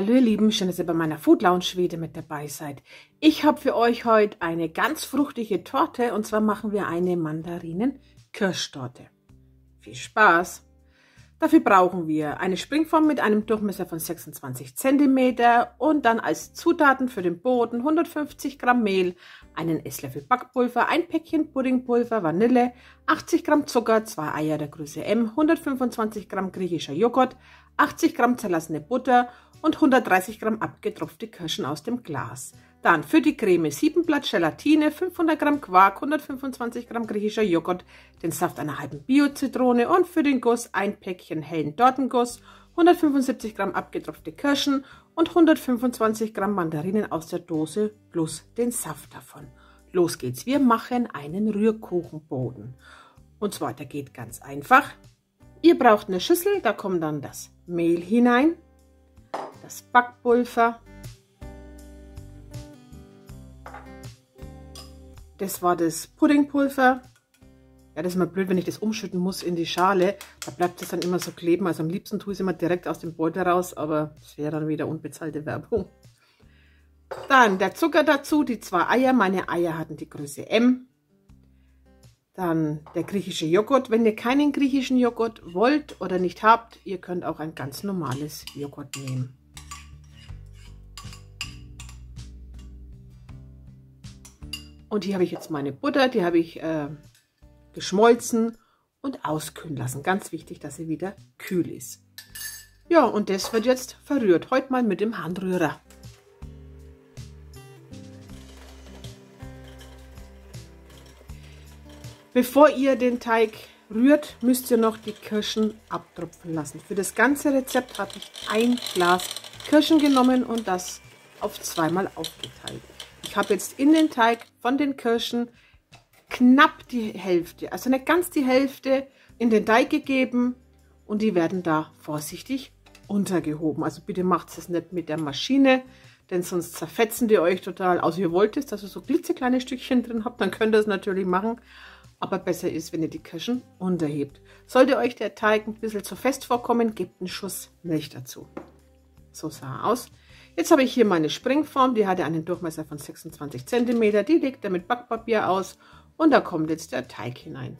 Hallo ihr Lieben, schön, dass ihr bei meiner Food Lounge wieder mit dabei seid. Ich habe für euch heute eine ganz fruchtige Torte und zwar machen wir eine Mandarinen-Kirschtorte. Viel Spaß! Dafür brauchen wir eine Springform mit einem Durchmesser von 26 cm und dann als Zutaten für den Boden 150 Gramm Mehl, einen Esslöffel Backpulver, ein Päckchen Puddingpulver, Vanille, 80 Gramm Zucker, 2 Eier der Größe M, 125 Gramm griechischer Joghurt, 80 Gramm zerlassene Butter und 130 Gramm abgetropfte Kirschen aus dem Glas. Dann für die Creme 7 Blatt Gelatine, 500 Gramm Quark, 125 Gramm griechischer Joghurt, den Saft einer halben Bio-Zitrone und für den Guss ein Päckchen hellen Tortenguss, 175 Gramm abgetropfte Kirschen und 125 Gramm Mandarinen aus der Dose plus den Saft davon. Los geht's, wir machen einen Rührkuchenboden. Und zwar, der geht ganz einfach. Ihr braucht eine Schüssel, da kommt dann das Mehl hinein, das Backpulver, das war das Puddingpulver. Ja, das ist immer blöd, wenn ich das umschütten muss in die Schale. Da bleibt das dann immer so kleben. Also am liebsten tue ich es immer direkt aus dem Beutel raus, aber das wäre dann wieder unbezahlte Werbung. Dann der Zucker dazu, die 2 Eier. Meine Eier hatten die Größe M. Dann der griechische Joghurt. Wenn ihr keinen griechischen Joghurt wollt oder nicht habt, ihr könnt auch ein ganz normales Joghurt nehmen. Und hier habe ich jetzt meine Butter, die habe ich geschmolzen und auskühlen lassen. Ganz wichtig, dass sie wieder kühl ist. Ja, und das wird jetzt verrührt. Heute mal mit dem Handrührer. Bevor ihr den Teig rührt, müsst ihr noch die Kirschen abtropfen lassen. Für das ganze Rezept habe ich ein Glas Kirschen genommen und das auf zweimal aufgeteilt. Ich habe jetzt in den Teig von den Kirschen knapp die Hälfte, also nicht ganz die Hälfte, in den Teig gegeben und die werden da vorsichtig untergehoben. Also bitte macht es nicht mit der Maschine, denn sonst zerfetzen die euch total. Also ihr wollt es, dass ihr so klitzekleine Stückchen drin habt, dann könnt ihr es natürlich machen. Aber besser ist, wenn ihr die Kirschen unterhebt. Sollte euch der Teig ein bisschen zu fest vorkommen, gebt einen Schuss Milch dazu. So sah er aus. Jetzt habe ich hier meine Springform, die hatte einen Durchmesser von 26 cm, die legt ihr mit Backpapier aus und da kommt jetzt der Teig hinein.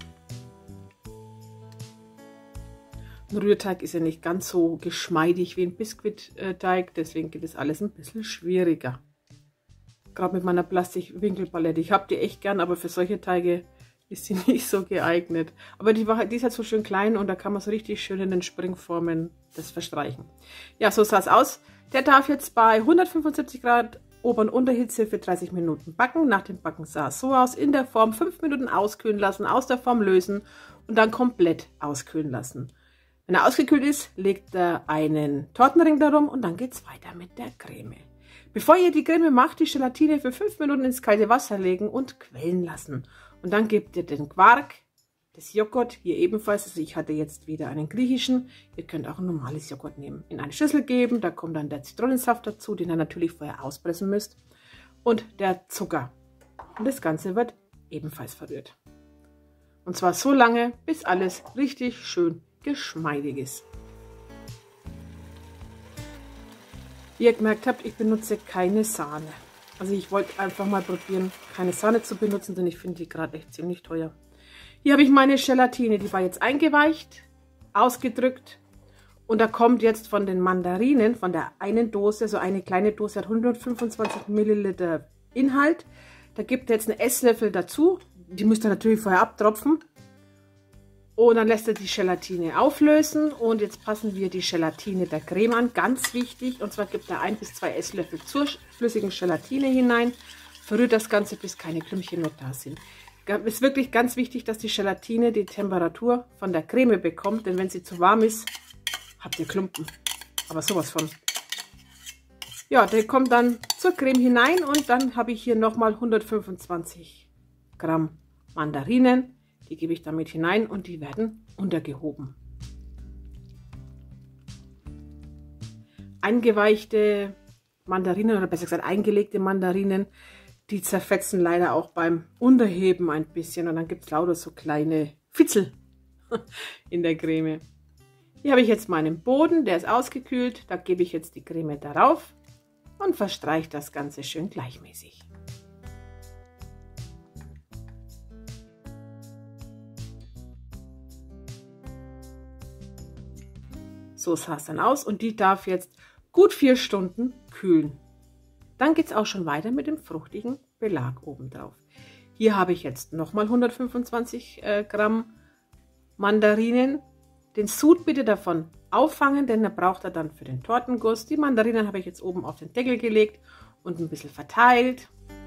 Ein Rührteig ist ja nicht ganz so geschmeidig wie ein Biskuitteig, deswegen geht es alles ein bisschen schwieriger. Gerade mit meiner Plastik-Winkelpalette. Ich habe die echt gern, aber für solche Teige ist sie nicht so geeignet. Aber die ist halt so schön klein und da kann man so richtig schön in den Springformen das verstreichen. Ja, so sah es aus. Der darf jetzt bei 175 Grad Ober- und Unterhitze für 30 Minuten backen. Nach dem Backen sah es so aus. In der Form 5 Minuten auskühlen lassen, aus der Form lösen und dann komplett auskühlen lassen. Wenn er ausgekühlt ist, legt er einen Tortenring darum und dann geht es weiter mit der Creme. Bevor ihr die Creme macht, die Gelatine für 5 Minuten ins kalte Wasser legen und quellen lassen. Und dann gebt ihr den Quark, das Joghurt, hier ebenfalls, also ich hatte jetzt wieder einen griechischen, ihr könnt auch ein normales Joghurt nehmen, in eine Schüssel geben, da kommt dann der Zitronensaft dazu, den ihr natürlich vorher auspressen müsst, und der Zucker. Und das Ganze wird ebenfalls verrührt. Und zwar so lange, bis alles richtig schön geschmeidig ist. Wie ihr gemerkt habt, ich benutze keine Sahne. Also ich wollte einfach mal probieren, keine Sahne zu benutzen, denn ich finde die gerade echt ziemlich teuer. Hier habe ich meine Gelatine, die war jetzt eingeweicht, ausgedrückt. Und da kommt jetzt von den Mandarinen, von der einen Dose, so eine kleine Dose hat 125 Milliliter Inhalt. Da gibt ihr jetzt einen Esslöffel dazu. Die müsst ihr natürlich vorher abtropfen. Und dann lässt ihr die Gelatine auflösen und jetzt passen wir die Gelatine der Creme an, ganz wichtig. Und zwar gibt er 1 bis 2 Esslöffel zur flüssigen Gelatine hinein, verrührt das Ganze, bis keine Klümpchen noch da sind. Es ist wirklich ganz wichtig, dass die Gelatine die Temperatur von der Creme bekommt, denn wenn sie zu warm ist, habt ihr Klumpen. Aber sowas von. Ja, der kommt dann zur Creme hinein und dann habe ich hier nochmal 125 Gramm Mandarinen. Die gebe ich damit hinein und die werden untergehoben. Eingeweichte Mandarinen oder besser gesagt eingelegte Mandarinen, die zerfetzen leider auch beim Unterheben ein bisschen und dann gibt es lauter so kleine Fitzel in der Creme. Hier habe ich jetzt meinen Boden, der ist ausgekühlt. Da gebe ich jetzt die Creme darauf und verstreiche das Ganze schön gleichmäßig. So sah es dann aus und die darf jetzt gut 4 Stunden kühlen. Dann geht es auch schon weiter mit dem fruchtigen Belag oben drauf. Hier habe ich jetzt nochmal 125 Gramm Mandarinen. Den Sud bitte davon auffangen, denn er braucht er dann für den Tortenguss. Die Mandarinen habe ich jetzt oben auf den Deckel gelegt und ein bisschen verteilt.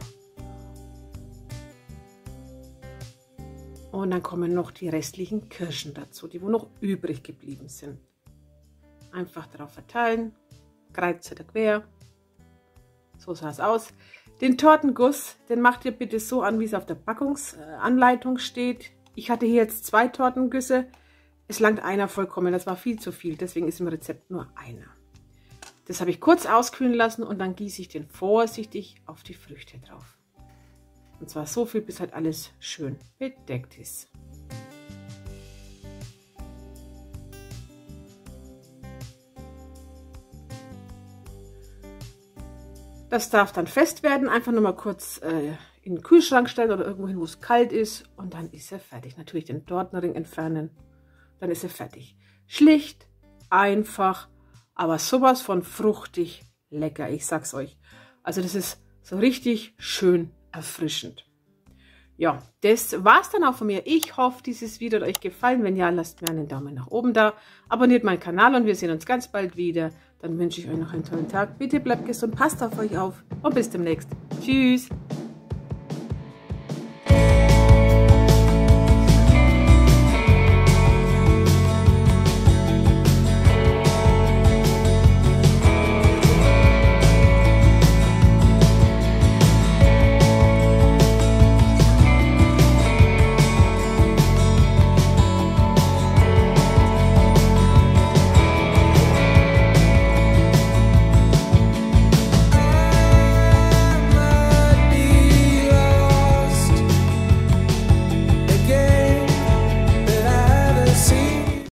Und dann kommen noch die restlichen Kirschen dazu, die wo noch übrig geblieben sind. Einfach drauf verteilen, Kreuz oder quer. So sah es aus. Den Tortenguss, den macht ihr bitte so an, wie es auf der Packungsanleitung steht. Ich hatte hier jetzt 2 Tortengüsse. Es langt einer vollkommen, das war viel zu viel, deswegen ist im Rezept nur einer. Das habe ich kurz auskühlen lassen und dann gieße ich den vorsichtig auf die Früchte drauf. Und zwar so viel, bis halt alles schön bedeckt ist. Das darf dann fest werden, einfach nur mal kurz in den Kühlschrank stellen oder irgendwo hin, wo es kalt ist und dann ist er fertig. Natürlich den Tortenring entfernen, dann ist er fertig. Schlicht, einfach, aber sowas von fruchtig lecker, ich sag's euch. Also das ist so richtig schön erfrischend. Ja, das war's dann auch von mir. Ich hoffe, dieses Video hat euch gefallen. Wenn ja, lasst mir einen Daumen nach oben da. Abonniert meinen Kanal und wir sehen uns ganz bald wieder. Dann wünsche ich euch noch einen tollen Tag. Bitte bleibt gesund, passt auf euch auf und bis demnächst. Tschüss!